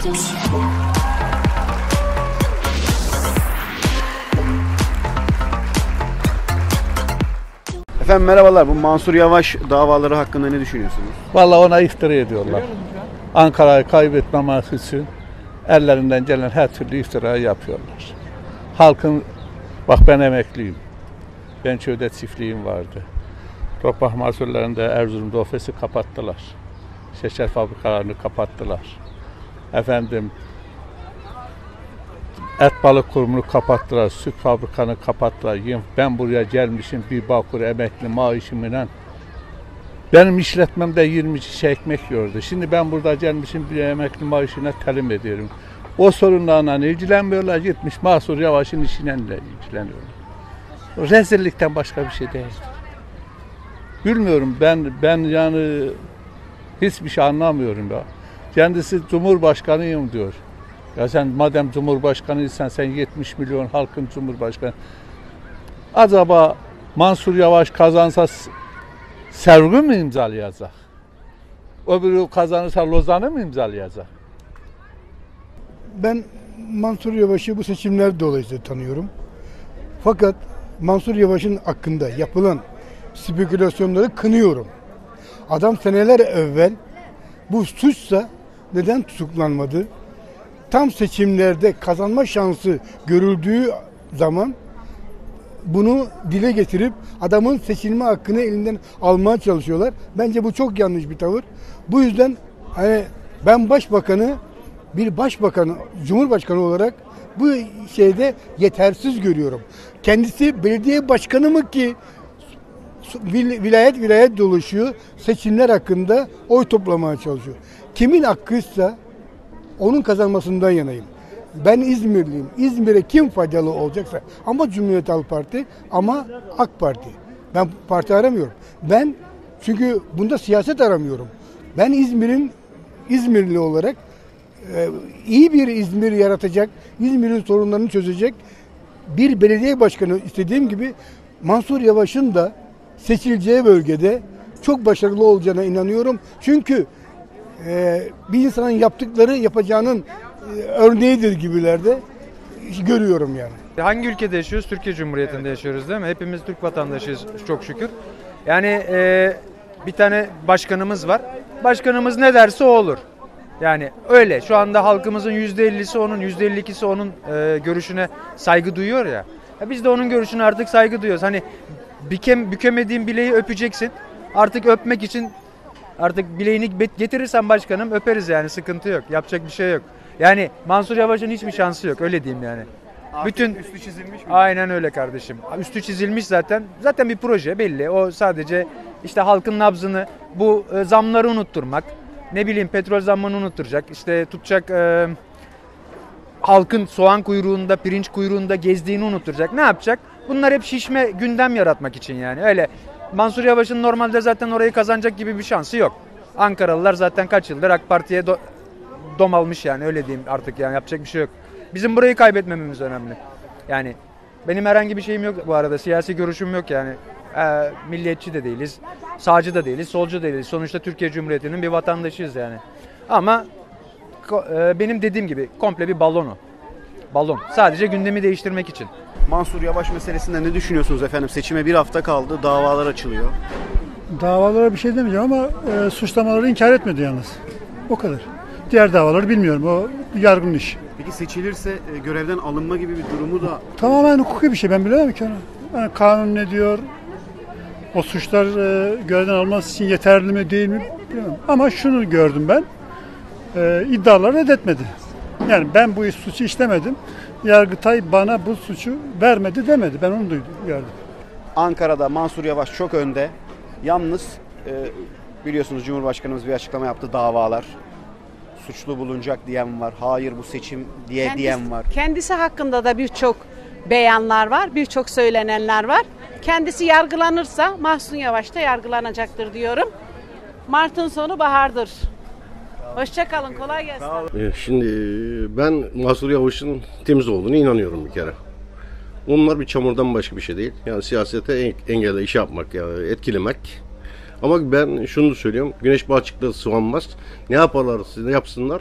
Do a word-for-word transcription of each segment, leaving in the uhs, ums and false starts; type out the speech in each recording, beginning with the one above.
Efendim merhabalar. Bu Mansur Yavaş davaları hakkında ne düşünüyorsunuz? Vallahi ona iftira ediyorlar. Ankara'yı kaybetmemesi için ellerinden gelen her türlü iftirayı yapıyorlar. Halkın, bak ben emekliyim. Ben köyde çiftliğim vardı. Toprak mahsullerinde Erzurum'da ofisi kapattılar. Şeker fabrikalarını kapattılar. Efendim, et balık kurumunu kapattılar, süt fabrikanı kapattılar. Ben buraya gelmişim bir bakır emekli maaşımla. Benim işletmemde yirmi şişe ekmek yiyordu. Şimdi ben burada gelmişim bir emekli maaşına telim ediyorum. O sorunlarla ilgilenmiyorlar, gitmiş Mansur Yavaş'ın işiyle ilgileniyorlar. Rezillikten başka bir şey değil. Bilmiyorum, ben ben yani hiçbir şey anlamıyorum ya. Kendisi Cumhurbaşkanıyım diyor. Ya sen madem Cumhurbaşkanıysan, sen yetmiş milyon halkın Cumhurbaşkanı. Acaba Mansur Yavaş kazansa Servi mi imzalayacak? Öbürü kazanırsa Lozan'ı mı imzalayacak? Ben Mansur Yavaş'ı bu seçimler dolayısıyla tanıyorum. Fakat Mansur Yavaş'ın hakkında yapılan spekülasyonları kınıyorum. Adam seneler evvel bu suçsa neden tutuklanmadı? Tam seçimlerde kazanma şansı görüldüğü zaman bunu dile getirip adamın seçilme hakkını elinden almaya çalışıyorlar. Bence bu çok yanlış bir tavır. Bu yüzden hani ben başbakanı bir başbakan, cumhurbaşkanı olarak bu şeyde yetersiz görüyorum. Kendisi belediye başkanı mı ki vilayet vilayet dolaşıyor, seçimler hakkında oy toplamaya çalışıyor. Kimin hakkıysa onun kazanmasından yanayım. Ben İzmirliyim. İzmir'e kim faydalı olacaksa, ama Cumhuriyet Halk Parti ama AK Parti. Ben parti aramıyorum. Ben çünkü bunda siyaset aramıyorum. Ben İzmir'in İzmirli olarak e, iyi bir İzmir yaratacak, İzmir'in sorunlarını çözecek bir belediye başkanı istediğim gibi Mansur Yavaş'ın da seçileceği bölgede çok başarılı olacağına inanıyorum. Çünkü e, bir insanın yaptıkları yapacağının e, örneğidir gibilerde görüyorum yani. Hangi ülkede yaşıyoruz? Türkiye Cumhuriyeti'nde evet. yaşıyoruz değil mi? Hepimiz Türk vatandaşıyız çok şükür. Yani e, bir tane başkanımız var. Başkanımız ne derse o olur. Yani öyle. Şu anda halkımızın yüzde ellisi onun, yüzde elli ikisi onun e, görüşüne saygı duyuyor ya. ya. Biz de onun görüşüne artık saygı duyuyoruz. Hani bükem, bükemediğin bileği öpeceksin. Artık öpmek için artık bileğini getirirsen başkanım öperiz yani, sıkıntı yok. Yapacak bir şey yok. Yani Mansur Yavaş'ın hiçbir şansı yok, öyle diyeyim yani. Artık bütün üstü çizilmiş mi? Aynen öyle kardeşim. Üstü çizilmiş zaten. Zaten bir proje belli. O sadece işte halkın nabzını, bu e, zamları unutturmak. Ne bileyim, petrol zammını unutturacak. İşte tutacak e, halkın soğan kuyruğunda, pirinç kuyruğunda gezdiğini unutturacak. Ne yapacak? Bunlar hep şişme gündem yaratmak için yani. Öyle Mansur Yavaş'ın normalde zaten orayı kazanacak gibi bir şansı yok. Ankaralılar zaten kaç yıldır AK Parti'ye do- dom almış yani, öyle diyeyim artık yani, yapacak bir şey yok. Bizim burayı kaybetmememiz önemli. Yani benim herhangi bir şeyim yok bu arada, siyasi görüşüm yok yani. Ee, milliyetçi de değiliz, sağcı da değiliz, solcu da değiliz. Sonuçta Türkiye Cumhuriyeti'nin bir vatandaşıyız yani. Ama e, benim dediğim gibi komple bir balon o. Balon. Sadece gündemi değiştirmek için. Mansur Yavaş meselesinde ne düşünüyorsunuz efendim? Seçime bir hafta kaldı, davalar açılıyor. Davalara bir şey demeyeceğim ama e, suçlamaları inkar etmedi yalnız. O kadar. Diğer davaları bilmiyorum. O yargının işi. Peki seçilirse e, görevden alınma gibi bir durumu da... Tamamen hukuki bir şey. Ben bilemem ki onu. Yani kanun ne diyor? O suçlar e, görevden alınması için yeterli mi değil mi bilmiyorum. Ama şunu gördüm ben. E, iddialar reddetmedi. Yani ben bu suçu işlemedim. Yargıtay bana bu suçu vermedi demedi. Ben onu duydum, gördüm. Ankara'da Mansur Yavaş çok önde. Yalnız e, biliyorsunuz Cumhurbaşkanımız bir açıklama yaptı, davalar. Suçlu bulunacak diyen var. Hayır bu seçim diye kendisi, diyen var. Kendisi hakkında da birçok beyanlar var, birçok söylenenler var. Kendisi yargılanırsa Mansur Yavaş da yargılanacaktır diyorum. Mart'ın sonu bahardır. Hoşça kalın, kolay gelsin. Şimdi ben Mansur Yavaş'ın temiz olduğunu inanıyorum bir kere. Onlar bir çamurdan başka bir şey değil. Yani siyasete engelle iş yapmak, yani etkilemek. Ama ben şunu söylüyorum. Güneş balçıkta sıvanmaz. Ne yaparlarsa ne yapsınlar,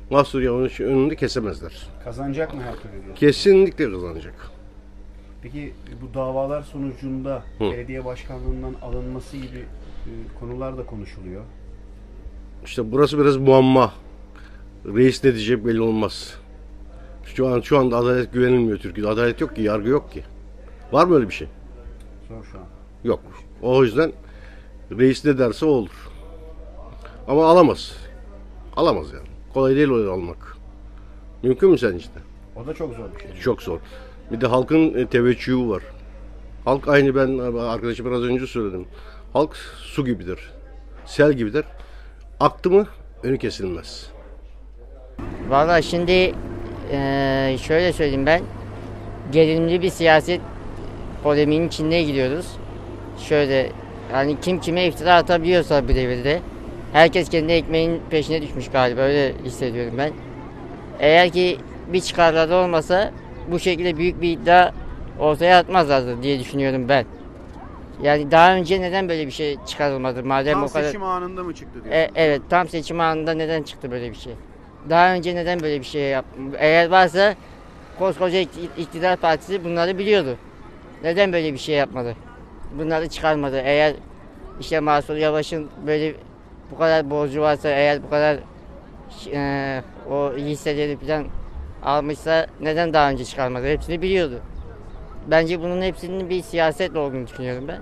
Mansur Yavaş'ın önünde kesemezler. Kazanacak mı her türlü diyorsun? Kesinlikle kazanacak. Peki bu davalar sonucunda Hı. belediye başkanlığından alınması gibi e, konular da konuşuluyor. İşte burası biraz muamma. Reis ne diyecek belli olmaz. Şu an şu anda adalet güvenilmiyor Türkiye'de. Adalet yok ki, yargı yok ki. Var mı öyle bir şey? Zor şu an. Yok. O yüzden reis ne derse o olur. Ama alamaz. Alamaz yani. Kolay değil öyle almak. Mümkün mü sence de? O da çok zor bir şey. Çok zor. Bir de halkın e, teveccühü var. Halk aynı ben arkadaşım biraz önce söyledim. Halk su gibidir. Sel gibidir. Aktı mı önü kesilmez. Valla şimdi eee, şöyle söyleyeyim ben. Gerilimli bir siyaset polemiğinin içinde gidiyoruz. Şöyle yani kim kime iftira atabiliyorsa bir devirde. Herkes kendi ekmeğin peşine düşmüş galiba, öyle hissediyorum ben. Eğer ki bir çıkarları olmasa bu şekilde büyük bir iddia ortaya atmazlardı diye düşünüyorum ben. Yani daha önce neden böyle bir şey çıkarılmadı madem Tam o kadar... seçim anında mı çıktı diyorsun? E, evet, tam seçim anında neden çıktı böyle bir şey? Daha önce neden böyle bir şey yaptı? Eğer varsa koskoca iktidar partisi bunları biliyordu. Neden böyle bir şey yapmadı? Bunları çıkarmadı. Eğer işte Mansur Yavaş'ın böyle bu kadar borcu varsa, eğer bu kadar e, o hisseleri falan almışsa neden daha önce çıkarmadı? Hepsini biliyordu. Bence bunun hepsinin bir siyasetle olduğunu düşünüyorum ben.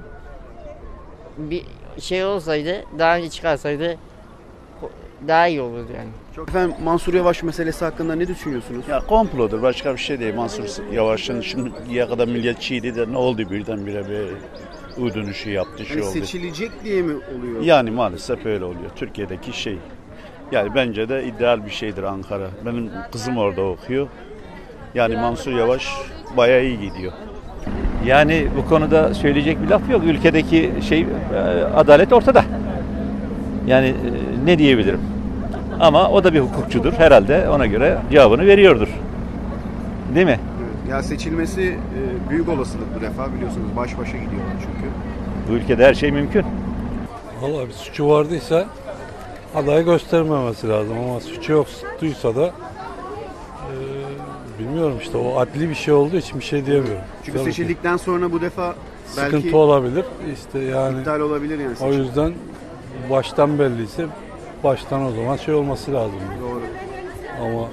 Bir şey olsaydı, daha önce çıkarsaydı daha iyi olurdu yani. Çok efendim, Mansur Yavaş meselesi hakkında ne düşünüyorsunuz? Ya komplodur, başka bir şey değil. Mansur Yavaş'ın şimdiye kadar milliyetçiydi de ne oldu birdenbire bir U dönüşü yaptı, şey Yani oldu. seçilecek diye mi oluyor? Yani maalesef öyle oluyor. Türkiye'deki şey. Yani bence de ideal bir şeydir Ankara. Benim kızım orada okuyor. Yani Mansur Yavaş bayağı iyi gidiyor. Yani bu konuda söyleyecek bir laf yok. Ülkedeki şey adalet ortada. Yani e, ne diyebilirim? Ama o da bir hukukçudur. Herhalde ona göre cevabını veriyordur. Değil mi? Evet. Ya seçilmesi e, büyük olasılık bu defa, biliyorsunuz baş başa gidiyorlar çünkü. Bu ülkede her şey mümkün. Vallahi bir suçu vardıysa adayı göstermemesi lazım ama suçu yoktuysa da e, bilmiyorum işte, o adli bir şey olduğu için bir şey diyemiyorum. Çünkü Tabii seçildikten sonra bu defa belki sıkıntı olabilir. İşte yani iptal olabilir yani seçim. o yüzden baştan belliyse baştan o zaman şey olması lazım. Doğru. Ama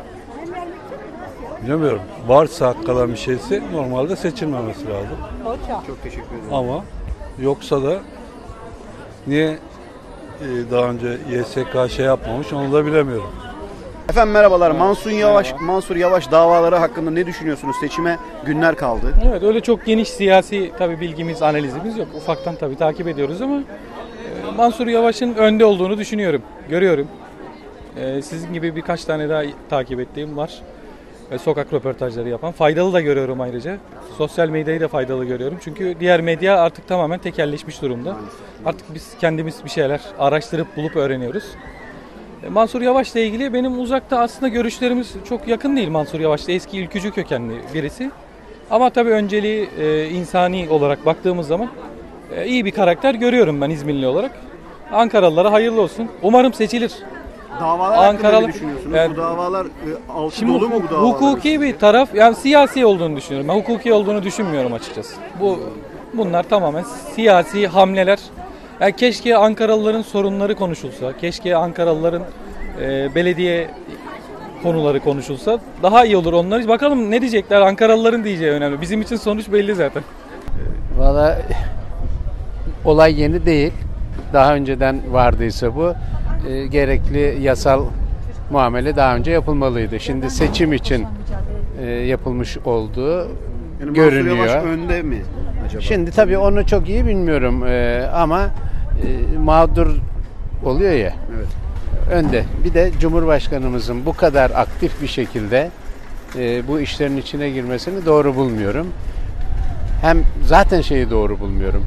bilmiyorum. Varsa hakikaten bir şeyse normalde seçilmemesi lazım. Çok teşekkür ederim. Ama yoksa da niye e, daha önce Y S K şey yapmamış onu da bilemiyorum. Efendim merhabalar. Mansur Yavaş, Mansur Yavaş davaları hakkında ne düşünüyorsunuz? Seçime günler kaldı. Evet, öyle çok geniş siyasi tabii bilgimiz, analizimiz yok. Ufaktan tabii takip ediyoruz ama e, Mansur Yavaş'ın önde olduğunu düşünüyorum, görüyorum. E, sizin gibi birkaç tane daha takip ettiğim var. E, sokak röportajları yapan. Faydalı da görüyorum ayrıca. Sosyal medyayı da faydalı görüyorum. Çünkü diğer medya artık tamamen tekelleşmiş durumda. Artık biz kendimiz bir şeyler araştırıp bulup öğreniyoruz. Mansur Yavaş'la ilgili benim uzakta aslında görüşlerimiz çok yakın değil. Mansur Yavaş'ta eski ülkücü kökenli birisi. Ama tabii önceliği e, insani olarak baktığımız zaman e, iyi bir karakter görüyorum ben İzmirli olarak. Ankaralılara hayırlı olsun. Umarım seçilir. Davalar hakkında Ankaralı, ne düşünüyorsunuz? yani, bu davalar e, altı şimdi dolu mu bu davalar? hukuki bir taraf, yani siyasi olduğunu düşünüyorum. Ben hukuki olduğunu düşünmüyorum açıkçası. Bu bunlar tamamen siyasi hamleler. Yani keşke Ankaralıların sorunları konuşulsa, keşke Ankaralıların e, belediye konuları konuşulsa daha iyi olur onlar. Bakalım ne diyecekler, Ankaralıların diyeceği önemli. Bizim için sonuç belli zaten. Valla olay yeni değil. Daha önceden vardıysa bu e, gerekli yasal muamele daha önce yapılmalıydı. Şimdi seçim için e, yapılmış olduğu yani görünüyor. Mansur Yavaş önde mi acaba? Şimdi tabii onu çok iyi bilmiyorum e, ama e, mağdur oluyor ya. Evet. Önde. Bir de Cumhurbaşkanımızın bu kadar aktif bir şekilde e, bu işlerin içine girmesini doğru bulmuyorum. Hem zaten şeyi doğru bulmuyorum.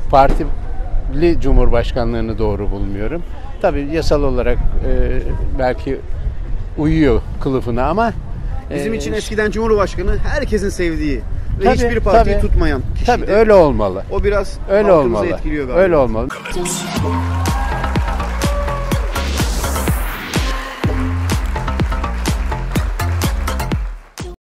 Partili Cumhurbaşkanlığını doğru bulmuyorum. Tabii yasal olarak e, belki uyuyor kılıfına ama bizim e, için eskiden Cumhurbaşkanı herkesin sevdiği ve tabii, hiçbir partiyi tabii, tutmayan kişiydi. Tabii öyle olmalı. O biraz öyle halkımızı olmalı. etkiliyor galiba. Öyle olmalı.